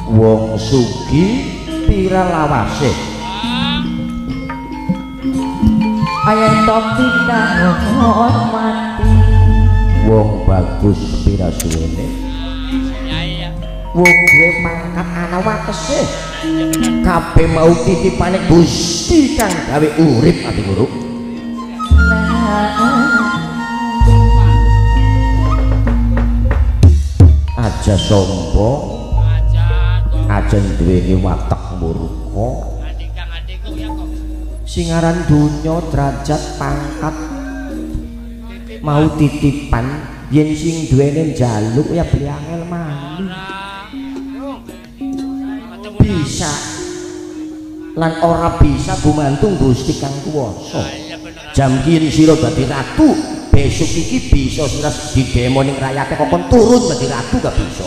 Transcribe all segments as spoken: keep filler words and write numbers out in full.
wong sugih pira lawase ayen topi kang hormati wong bagus pira suwene wong duwe pangkat ana watese kabeh mau titipane Gusti kang gawe urip ati guru aja sombong aja duweni watek murka singaran donya derajat pangkat mau titipan yen sing duwene njaluk ya beli angel mali bisa lan ora bisa gumantung Gusti kang kuwasa jam kien sira dadi ratu besok iki bisa sira didemo ning rakyate kokon turun dadi ratu gak bisa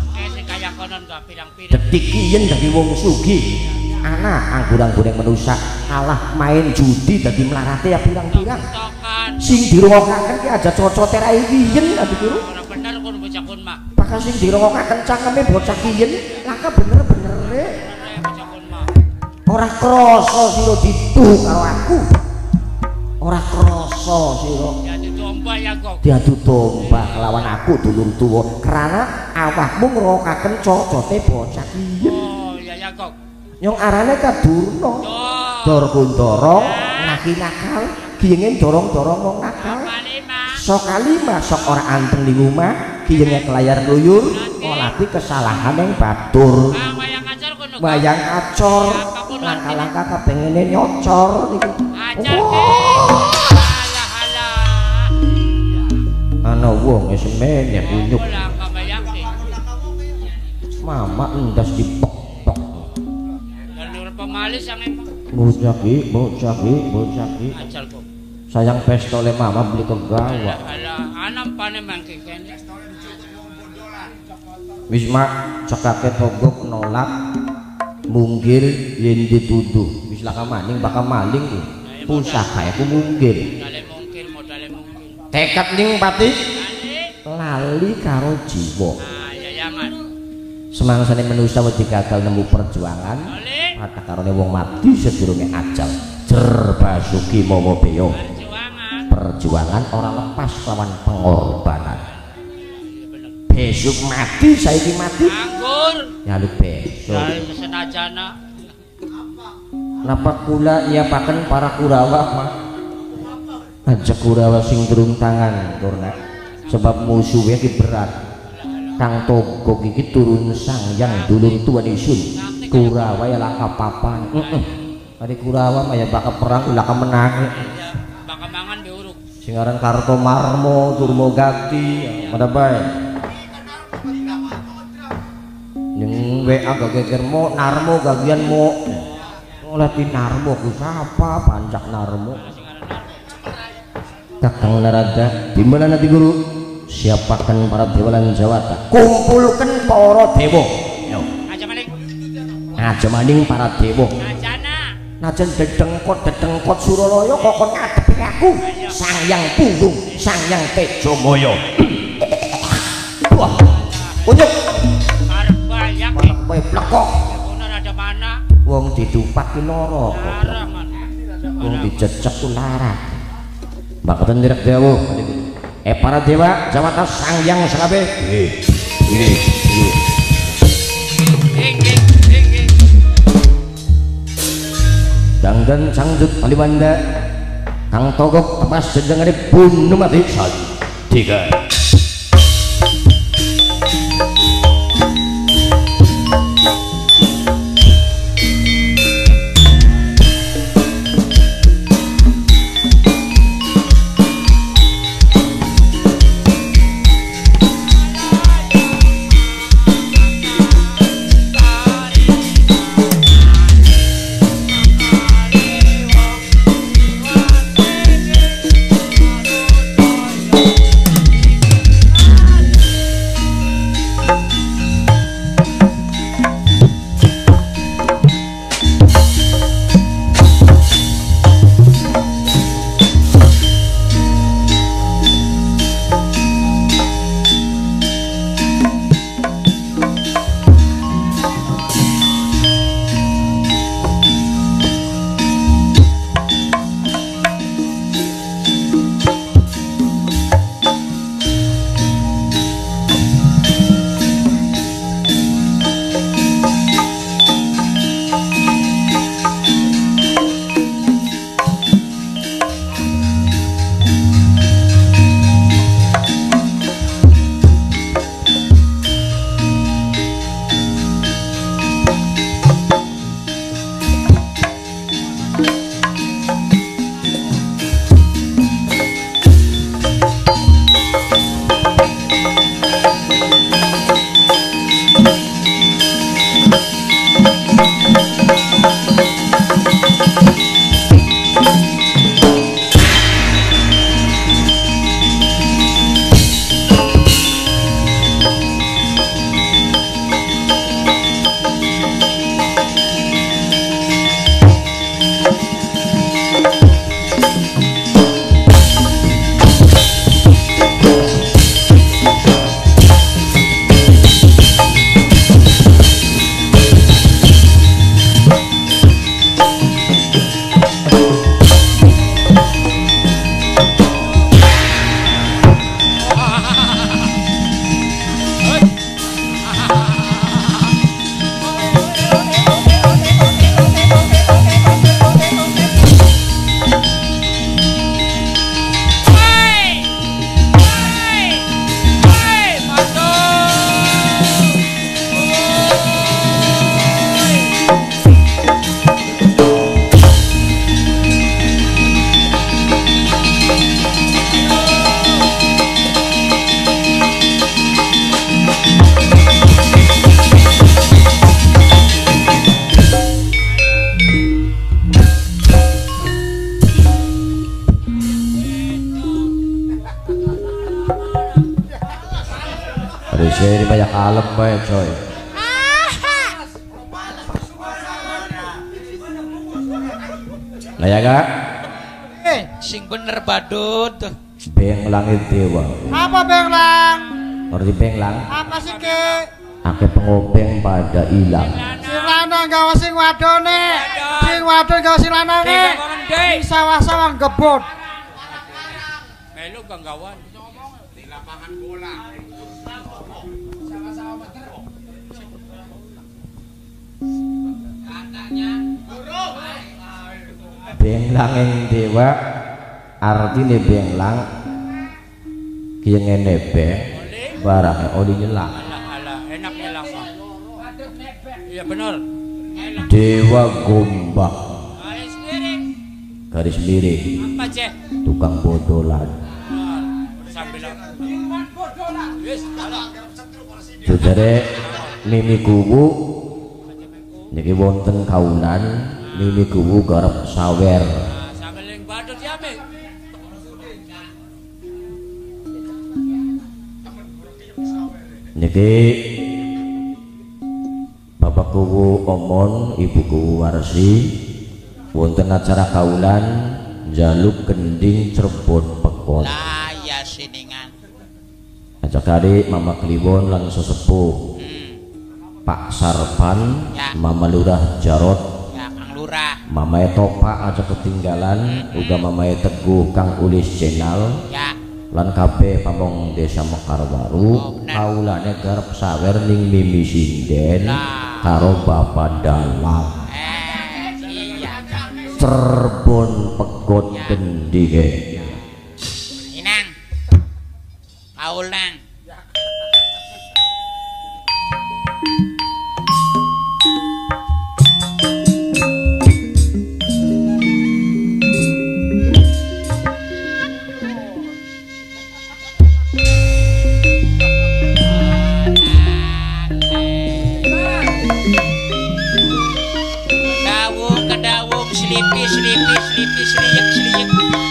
detik kien dadi wong sugih ana anggur-anggur yang menusak kalah main judi dadi melarate ya pirang-pirang sing dirungokaken ki aja cocote ra iyen ati guru ora bener kon bocah kon mak bakal sing dirungokaken cangkeme bocah kiyen laka bener-bener bocah kon mak ora krasa sira dituh karo aku ora krasa sira diadu domba ya kok diadu domba lawan aku dulur tuwa karena awakmu ngrungokaken cocote bocah kiyen oh iya ya kok nyong arane Kadurna Dor Kundara nakal kiyenge dorong-dorong wong nakal sok kalima sok ora anteng ning omah kiyenge kelayar luyur nglakoni kesalahan yang batur wayang acor langkah-langkah kepengene nyocor niku ana wong wis meneh unyuk mama endas dipok pemalis yang emang bocaki bocaki bocaki sayang pestole mama beli ke gawa anak pane mangke kene wis mak cekake togok nolak munggil yen dituduh wis laka maning bakal maling ku pusaka aku munggil modale mungkir modale mungkir tekad ning pati lali karo jiwa nah yayangan semangsane manusa wedi gagal nemu perjuangan kata karone wong mati sedurunge ajal jer basuki mawa beyo perjuangan orang lepas lawan pengorbanan besok mati saiki mati anggur ya lu besok senajana napa kula nyiapaken para Kurawa mah aja Kurawa sing durung tangan turna sebab musuhnya iki berat Kang Togok iki turun sangyang dulur tuwa isun Kurawa ya laka papan heeh ari Kurawa mah ya bakal perang laka menang bakal mangan be uruk sing aran Kartomarmo Durmagati pada bae ning W A gak gegermo Narmo gagian mo oleh ti Narmo ku sapa Pancak Narmo Kakang Narada di mana nanti guru siapakan para dewa lan jawata kumpulkan para dewa yo aja maning aja maning para dewa ajana najan dedengkot dedengkot Suralaya kokon ngadepi aku Sangyang Punggung Sangyang Tejamaya wah unyuk arep bayak arep plekok ono ada mana wong didupat ki lara wong dijejek ku lara makaten direk dawuh eh para dewa jawata Sangyang sekabe ini ini dangdan sangjut Paliwanda Kang Togok tepas jenengane bunuh mati satu tiga Wis ini banyak kalem bae coy. Lah ya Kak? Eh, sing bener badut. Beng langit dewa. Apa benglang? Ngerti benglang? Apa sih ke? Ake pengobeng pada ilang. Sing lanang gawa sing wadone. Sing wadon gawa sing lanange. Sawah-sawah gebot. Melu ganggawan. Di lapangan bola. Sama-sama bener. Katanya burung. Benglang yang dewa artinya benglang kaya ngene beng barangnya oli nyelang. Alah, enak nyelang mah. Iya bener. Dewa gombak Garis miring. garis miring Apa cek? tukang bodolan Sambil bodolan. Wis, alah. saudara mimi kubu niki wonten kaulan mimi kubu garap sawer Sambil yang badut ya me. niki bapak kubu omon ibu kubu warsi wonten acara kaulan jaluk gending Cirebon Pekon Lah ya siningan. ajak kali mama Kliwon lan sesepuh Pak Sarpan Ya. mama Lurah Jarot Ya Kang Lurah. mama Topa aja ketinggalan uga mama Teguh Kang Ulis Jenal Ya. lan kabeh pamong desa Mekarwaru kaulane garap sawer ning Mimi Sinden karo Bapak Dalam Eh, iya Kang. Cirebon Pekon Gendinge Inang. Kaulang. Dawung ke dawung, selipi, selipi, selipi, seliyek, seliyek.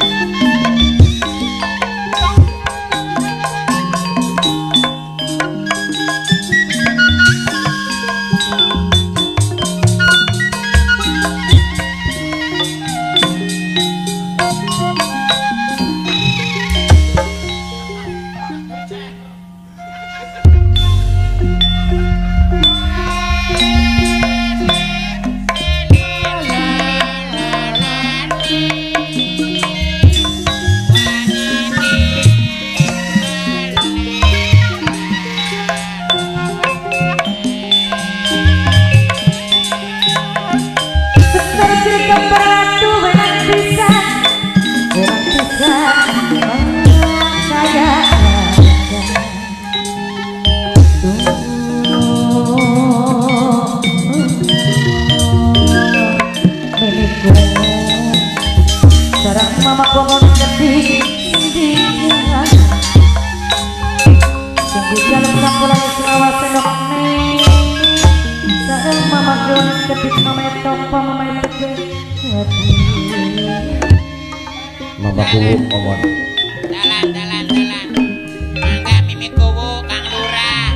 mamaku omon Dalan, dalan, dalan. Mangga Mimi Kuwu, Kang Lurah.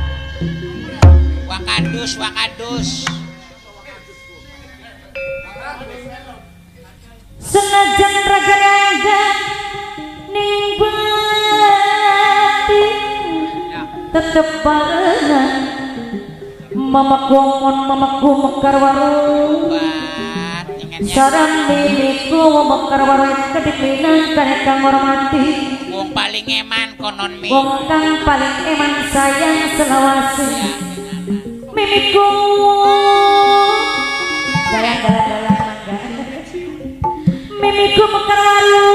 Wakadus, wakadus. Senajan raga-raga ning bati tetep barengan mamaku omon mamaku Mekarwaru Buat ingatnya. sareng mimiku Mekarwaru kedeklinan kane kang hormati Wong paling eman konon mi. wong kang paling eman sayang selawase mimiku dalan-dalan mangga mimiku Mekarwaru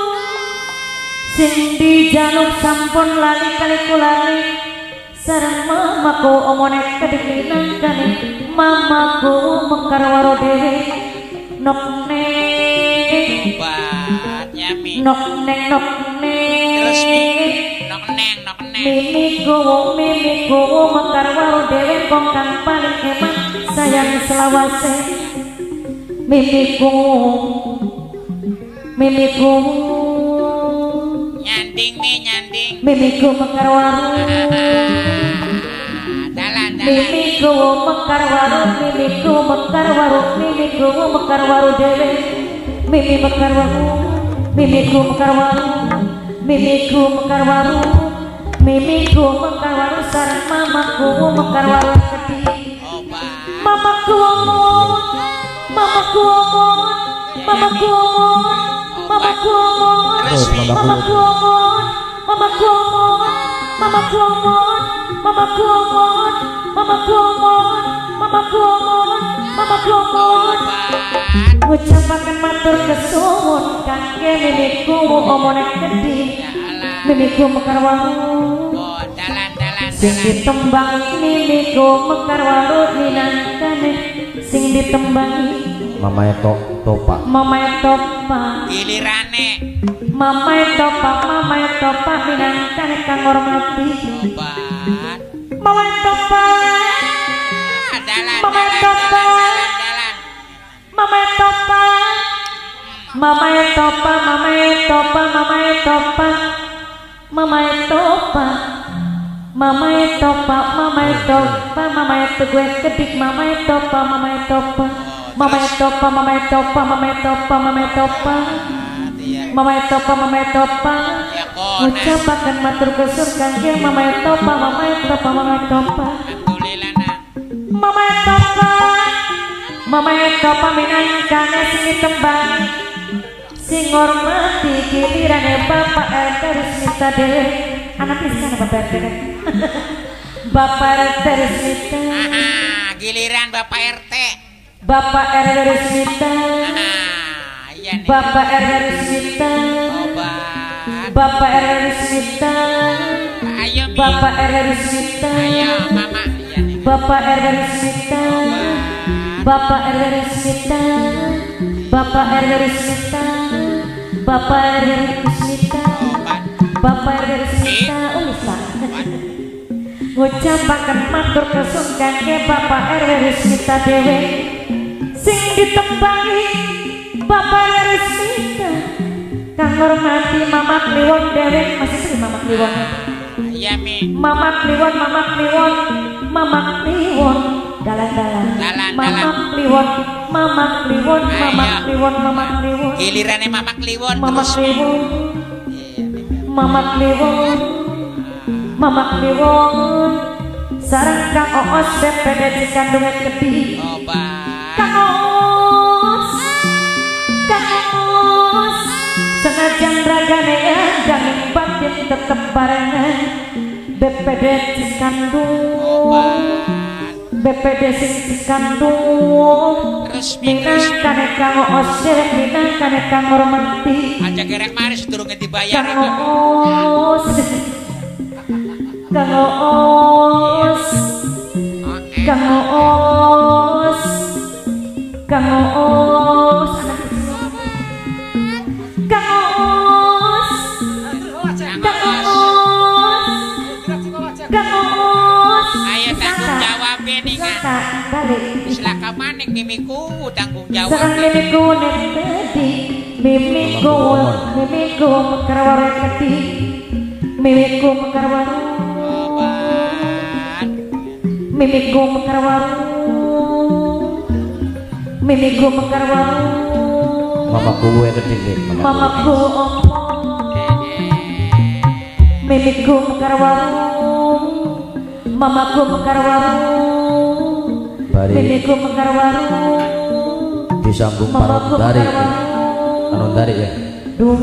sing dijaluk sampun lali kali kulali sareng mamaku omone kedeklinan kane mamaku Mekarwaru dhewe nok neng Buat ya mi. nok neng nok neng Terus mi. Nok neng, nok neng. mimiku mimiku Mekarwaru dhewe kong kang paling eman sayang selawase mimiku mimiku Nyandi nyanding mi nyanding mimiku mekar warung dalan dalan mimiku mekar warung mimiku mekar warung mimiku mekar warung dewe mimi mekar warung mimiku mekar warung mimiku mekar warung mimiku mekar warung sareng mamaku mekar warung gede mamaku omong mamaku omong mamaku omong mamaku omong mamaku omong mamaku omong mamaku omong mamaku omong mamaku omong mamaku omong mamaku omong ngucapaken matur kesuwun kangge mimiku omone gedhi mimiku mekar warung sing ditembangi mimiku mekar warung minangkane sing ditembangi Mamae tok topa Mamae topa gilirane Mamae topa Mamae topa minangkane kang hormati obat Mamae topa dalan Mamae topa Mamae topa Mamae topa Mamae topa Mamae topa Mamae topa Mamae topa Mamae topa Mamae tegue kedik Mamae topa Mamae topa Mamae topa Mamae topa Mamae topa Mamae topa Mamae topa Mamae topa ngucapaken matur kesun kangge Mamae topa Mamae topa Mamae topa alhamdulillah nah Mamae topa Mamae topa minangkane sing ditembang sing ngormati gilirane Bapak R T Rismita dewe anak pisan Bapak R T Bapak R T Rismita aha giliran Bapak R T Bapak R W Rismita ah iya nih Bapak R W Rismita obat Bapak R W Rismita ayo mi Bapak R W Rismita ayo mama iya nih Bapak R W Rismita Bapak R W Rismita Bapak R W Rismita Bapak R W Rismita obat Bapak R W Rismita Ulisa ngucapaken matur kesun kangge Bapak R W Rismita dewe sing ditembangi Bapak R W Rismita kang hormati Mama Kliwon dewe masih sering Mama Kliwon iya mi Mama Kliwon Mama Kliwon Mama Kliwon dalan-dalan Dalan, Mama dalan. Kliwon Mama Kliwon Mama Ayo. Kliwon Mama Kliwon gilirane Mama Kliwon Mama terus mi Kliwon Mama Kliwon Mama Kliwon sareng Kang Oos D P D Cikandungan Kedhi obat Kang Oos Kang Oos senajan ragane endang batin tetep barengan B P D Cikandung B P D sing Cikandung resmi resmi minangkane Kang Oos minangkane Kang hormati aja gerek mari sedurunge dibayar Kang Oos Kang Oos Kang Oos Kang Oos Kang Oos Kang Oos Kang Oos ayo tanggung jawab ini kan Kak balik silaka maning mimiku tanggung jawab sareng mimiku nek tadi mimiku mimiku mekar warung gede mimiku mekar warung obat mimiku mekar warung mimiku mekar warung Mamaku gue kedhi mamaku omong mimiku mekar warung mamaku mekar warung bari mimiku mekar warung disambung mamaku parut dari mekar warung anu dari ya duh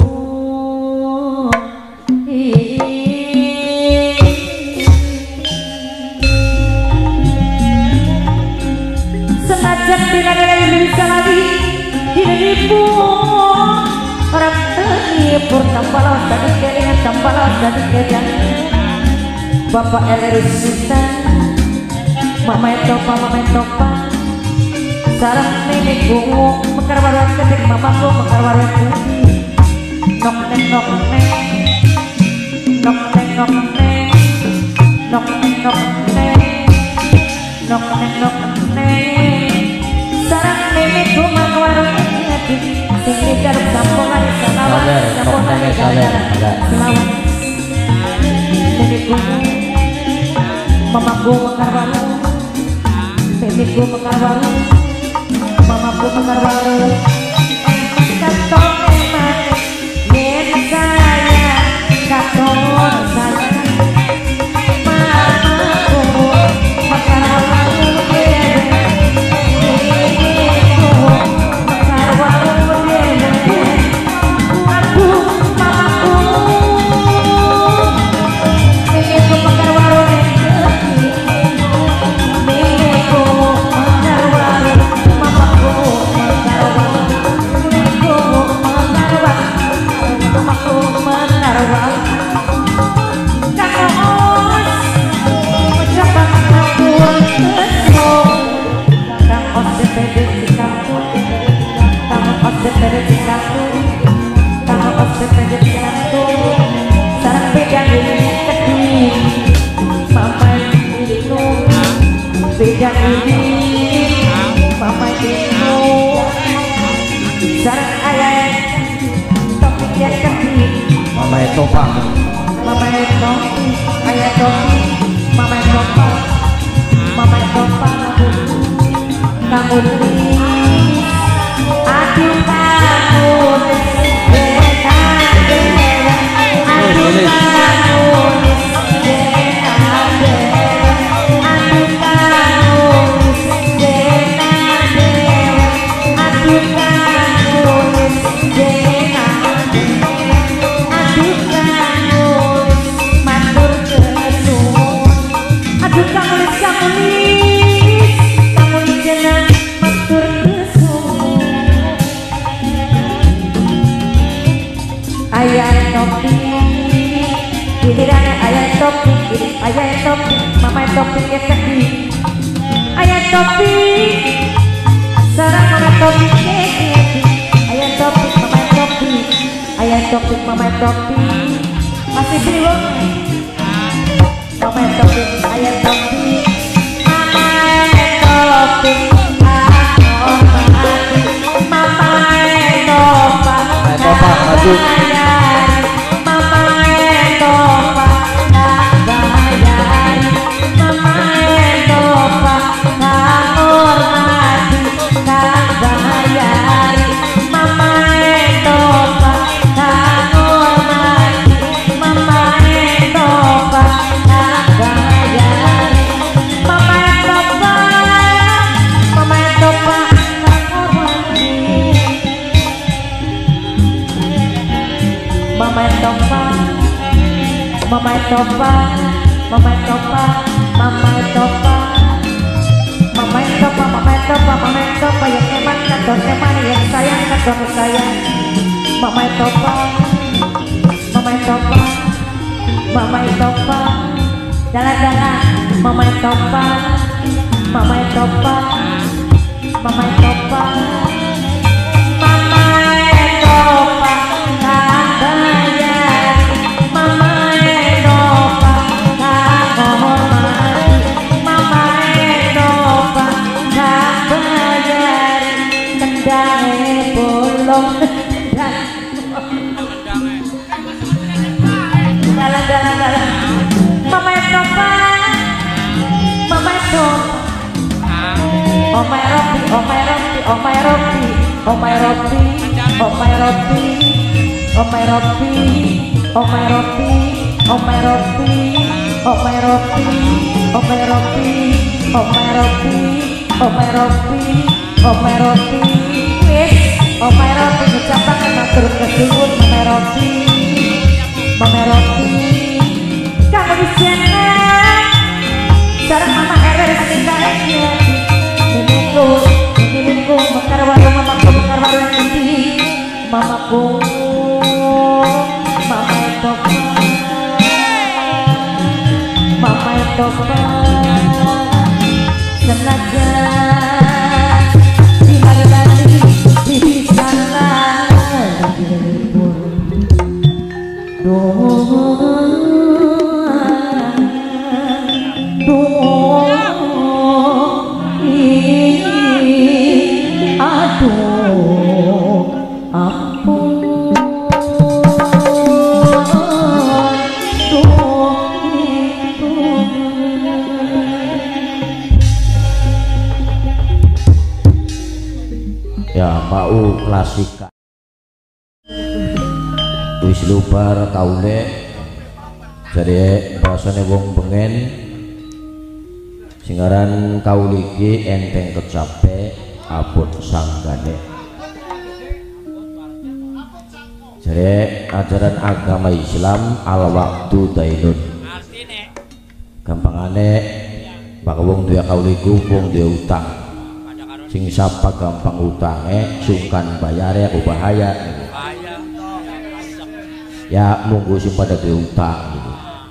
senajan dina dina bisa lagi dina dipu orang terhibur tanpa lawan tadi keringat tanpa lawan tadi kejang Bapak Elisita Mama Etopa Mama Etopa sarang nenek bungu mekar warung ketik mamaku mekar warung putih nok neng nok neng nok neng nok neng nok neng nok neng nok neng nok neng sarang nenek bungu mekar warung ketik sing di garuk sampung hari salawan Sabar, sampung hari nok neng, sabar, salawan sabar. salawan Mimiku mamaku mekar warung, mimiku mekar warung, mamaku mekar warung. Katon emang yen saya katon saya mamaku mekar warung, mimiku mekar warung. Aduh mamaku mimiku mekar warung, mimiku mekar warung, mamaku mekar warung, mimiku mekar warung, mamaku mekar warung. Kang Os ucapan aku kesel, Kang Os D P D Cikapur, Kang Os D P D Cikapur, Kang Os D P D Cikapur. Sarang beda ini kedih, mama itu beda ini, mama itu sarang ayah topik yang kedih, Mama itu Pak. mama itu ayah topik, mama itu pak, mama itu pak, kamu please, aduh kamu ayah topik, mama topik ya sedih. Ayah topik, sarang mama topik sedih. Ayah topik, mama topik, ayah topik, mama topik. Masih bingung? Mama topik, ayah topik, mama topik. Mama topik, Aduh. Mama topa, mama topa, mama topa, mama topa, mama topa, mama topa yang hemat kadon hemat yang sayang kadon sayang. Mama topa, mama topa, mama topa, jalan-jalan. Mama topa, mama topa, mama topa, mama topa, kabayar, mama. Oh my roti, oh my roti, oh my roti, oh my roti, oh my roti, oh my roti, oh my roti, oh my roti, oh my roti, oh my roti, oh my roti, oh my roti, oh my roti, wis, oh my roti ucapan matur kesuwun, oh my roti, oh my roti, kamu di sana, sareng mama erer sekalian. Mimiku, mimiku mekar warung, mamaku mekar warung nanti. Mamaku, mama topa, mama topa. Sengaja di hari-hari di sana doa, doa. Aduh, ampun, aduh, mau klasika wis lubar kaule jare basane wong bengen singaran kauliki enteng kecape abot sanggane jare ajaran agama Islam al waktu dainun gampangane bak wong duwe kauliku wong duwe utang sing sapa gampang utange sungkan bayare aku bahaya ya munggu sing pada duwe utang gitu.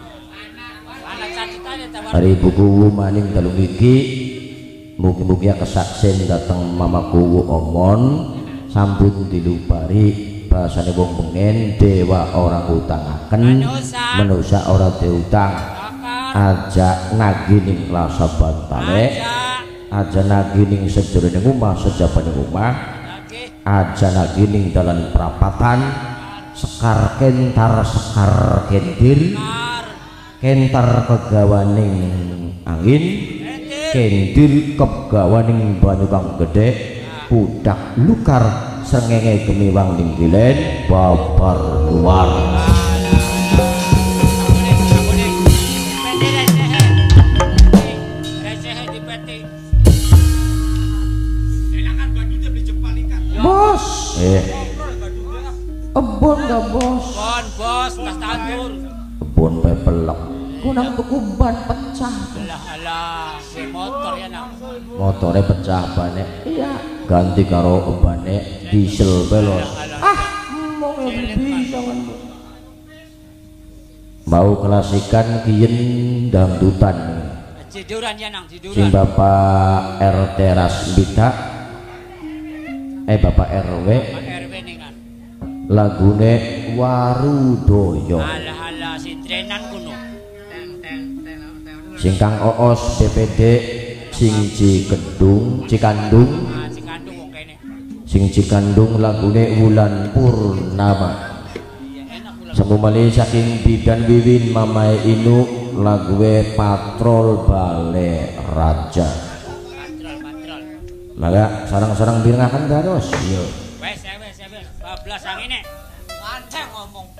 Hari buku maning dalung iki mugi-mugi kesaksen datang mamaku omon sambut dilupari bahasane wong pengen dewa orang utangaken manusia orang diutang aja nagining rasa bantale aja nagining sedurunge omah sejabane omah aja nagining dalan perapatan sekar kentar sekar kendir kentar kegawaning angin kendir kegawaning banyu kang gede pudak lukar srengenge gemiwang ning gilen babar luar bos eh ebon gak bos Bon bos tas tandur ebon pepelek kunang tuku ban pecah alah alah si motor ya nak motornya pecah bane iya ganti karo bane diesel belos ah mau bisa kan mau klasikan kiyen dangdutan ciduran ya nang ciduran sing bapak R T Rasbita eh bapak R W R W nih kan lagune Warudoyo alah alah si trenan kuno sing Kang Oos B P D sing Cikendung Cikandung ah si kandung wong kene sing Cikandung lagune Wulan Purnama semu malih saking bidan wiwin mamae inu lague patrol bale raja patrol patrol maka sarang-sarang birengaken dados iya wes wes wes bablas sang ini lanceng ngomongku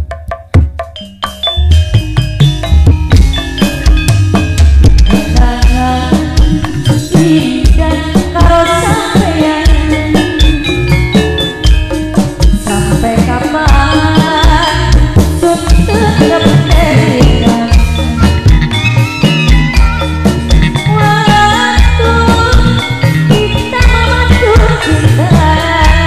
dan karo sampeyan sampai kapan sun tetep telingan waktu kita memacu cinta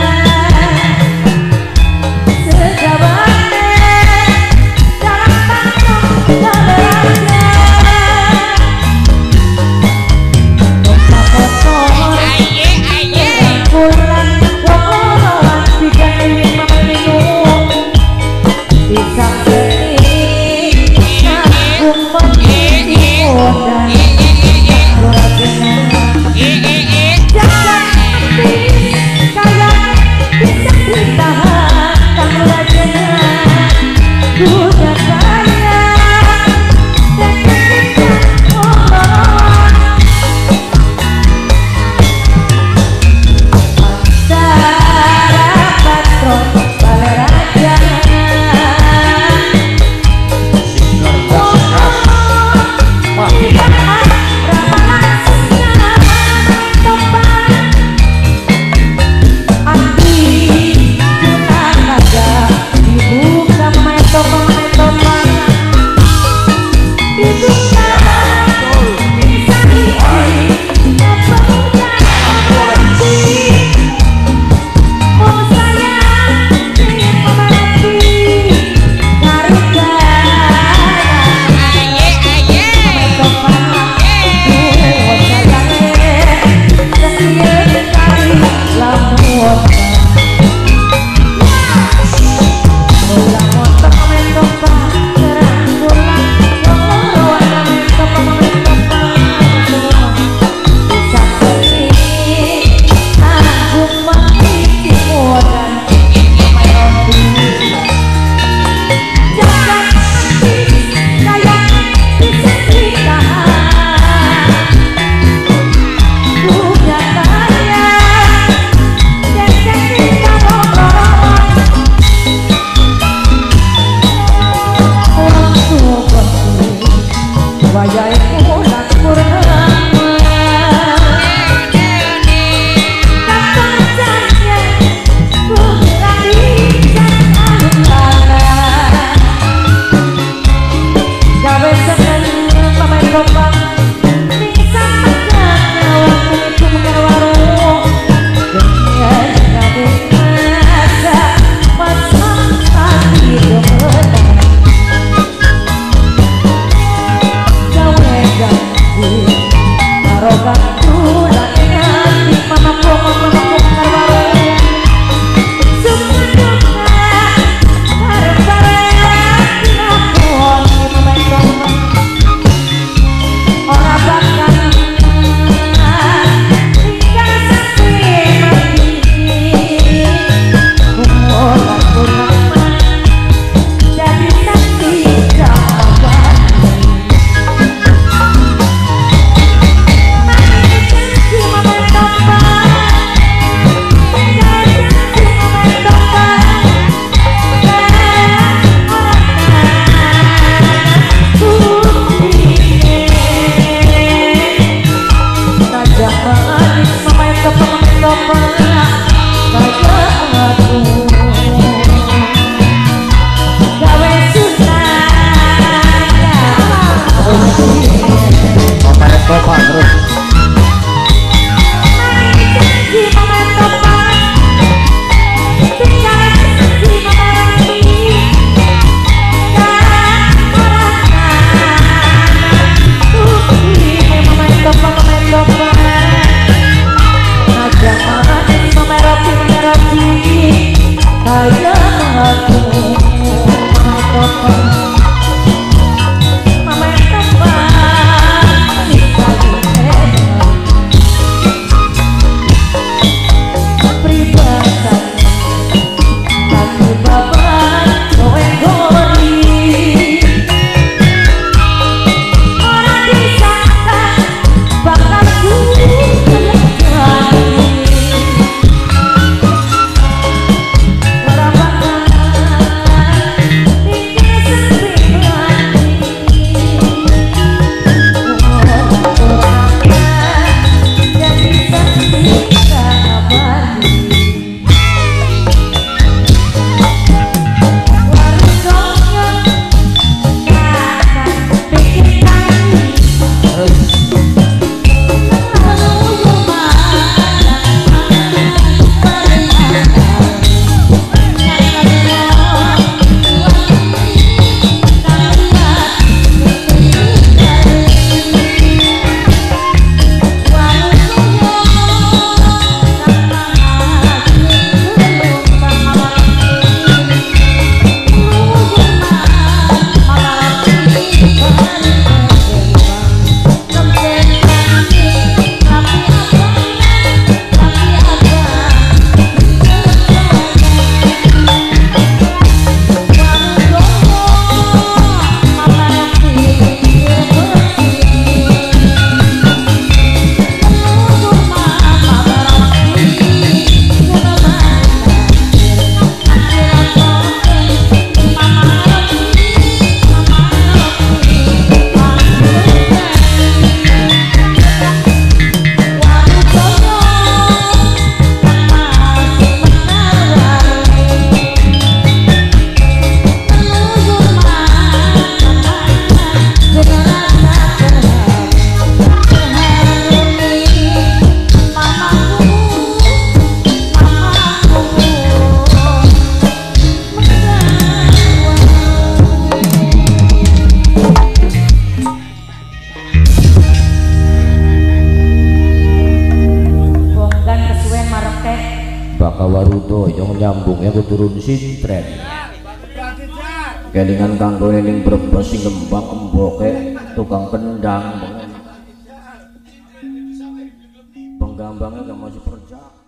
tuku turun sintren. Kelingan kanggo ning Brebes sing ngembang emboke tukang kendang. Penggambangnya gak masih percaya.